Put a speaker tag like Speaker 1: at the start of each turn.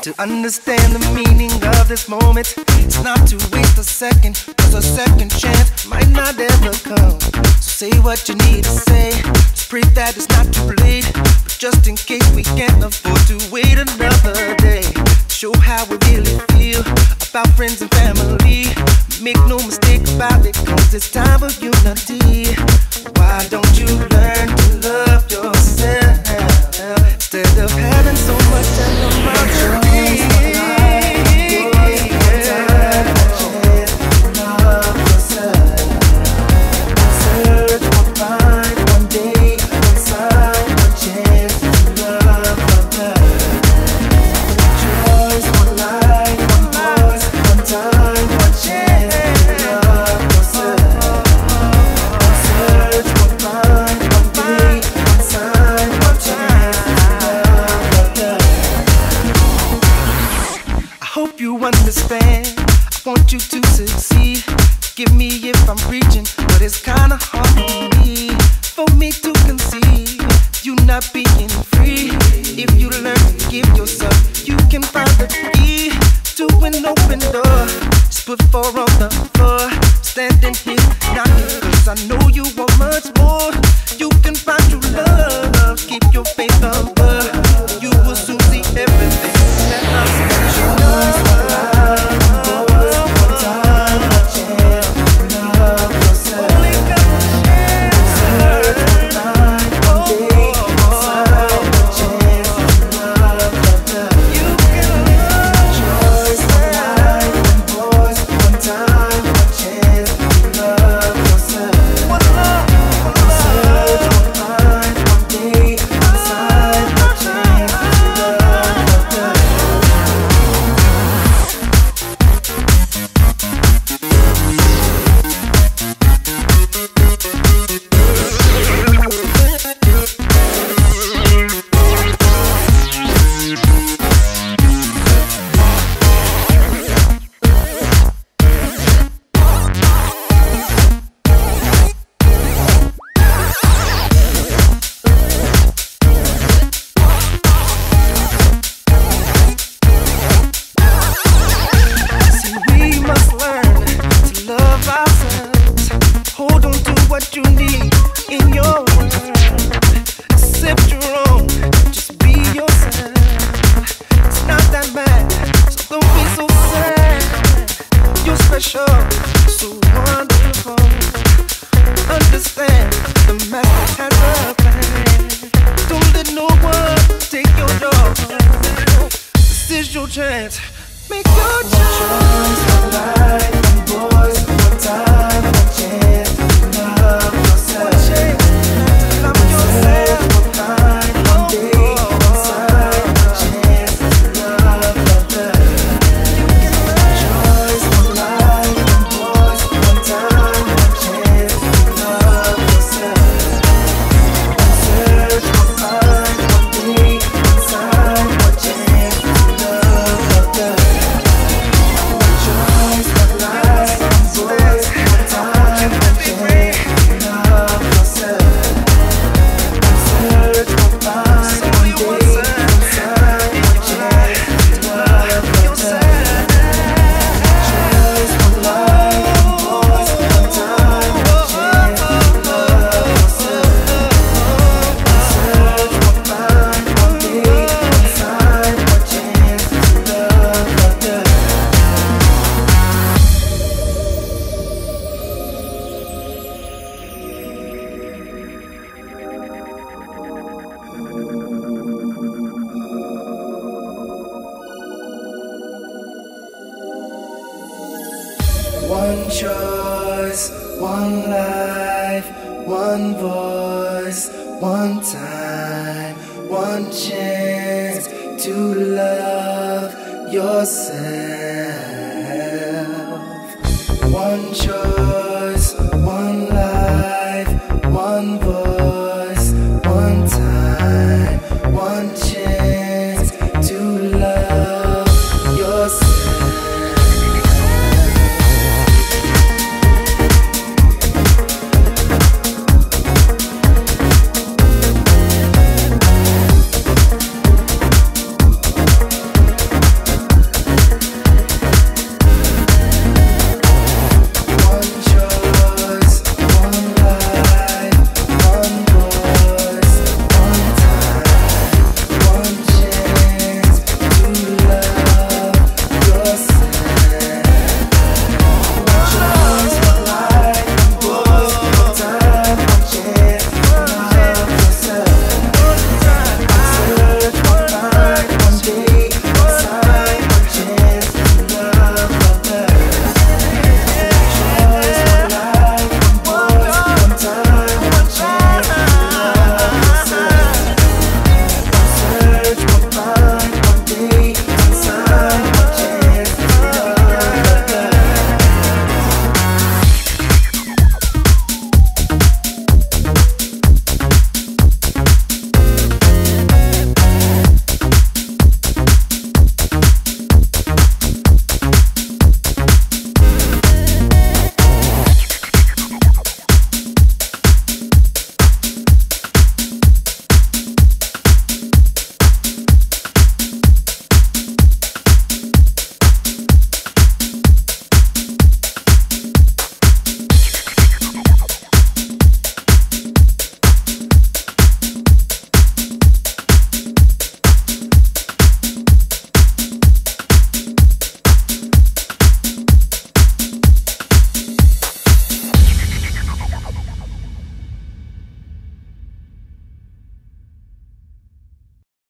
Speaker 1: To understand the meaning of this moment, it's not to waste a second, cause a second chance might not ever come. So say what you need to say, just pray that it's not too late. But just in case we can't afford to wait another day, show how we really feel about friends and family. Make no mistake about it, cause it's time for unity. Why don't you learn to love yourself instead of having so much animosity? Understand, I want you to succeed. Forgive me if I'm preaching, but it's kinda hard for me to conceive you not being free. If you learn to forgive yourself, you can find the key to an open door. Just put 4 on the floor, standing here knocking, cause I know you want much more. You can find true love, keep your faith humble. You will soon see everything that I'm supposed to know.
Speaker 2: One choice, one life, one voice, one time, one chance to love yourself. One choice.